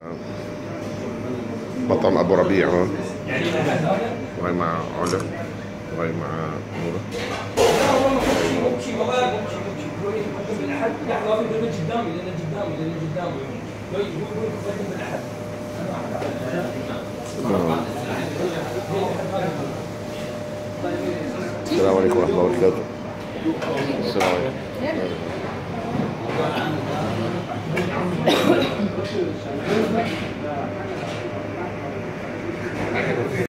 مطعم أبو ربيع هون، وهي مع علا، وهي مع نورة. السلام عليكم ورحمة الله وبركاته. السلام عليكم.